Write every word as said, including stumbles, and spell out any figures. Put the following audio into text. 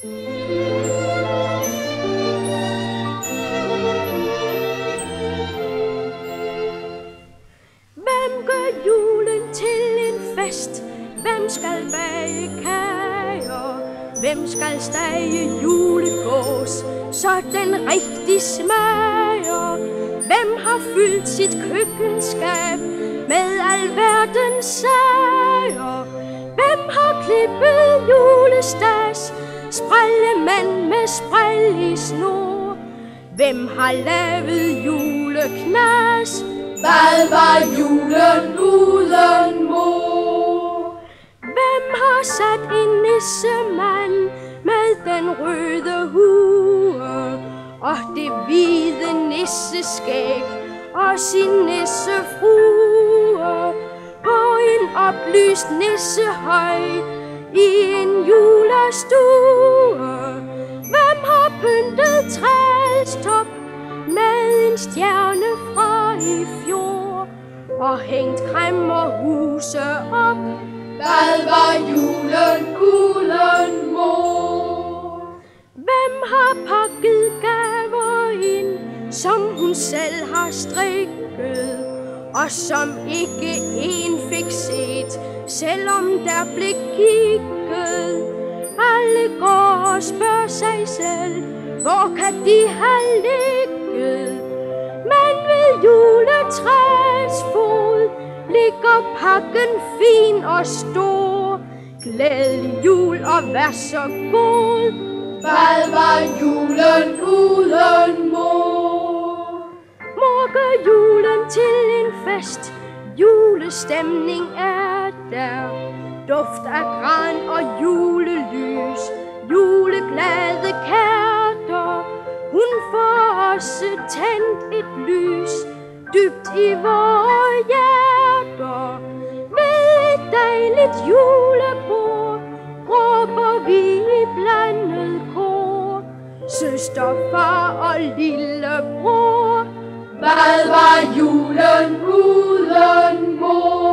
Hvem gør julen til en fest? Hvem skal bage kager? Hvem skal stage julegås, så den rigtig smager? Hvem har fyldt sit køkkenskab med alverdens sager? Hvem har klippet julestas, sprællemand med spræl i snor? Hvem har lavet juleknas? Hvad var julen uden mor? Hvem har sat en nissemand med den røde hue og det hvide nisseskæg og sin nissefrue på en oplyst nissehøj i en julestue? Hvem har pyntet træets top med en stjerne fra i fjor og hængt kræmmerhuse op? Hvad var julen uden mor? Hvem har pakket gaver ind, som hun selv har strikket, og som ikke en fik set, selvom der blev kigget? Alle går og spørger sig selv, hvor kan de have ligget? Men ved juletræets fod ligger pakken fin og stor. Glædelig jul og vær så god. Hvad var julen uden mor? Mor gør julen til en fest. Julestemning er der. Duft af gran og julelys. Juleglade kærter. Hun får også tændt et lys dybt i vore hjerter. Ved et dejligt julebord råber vi i blandet kor. Søster, far og lillebror. Hvad var julen uden mor?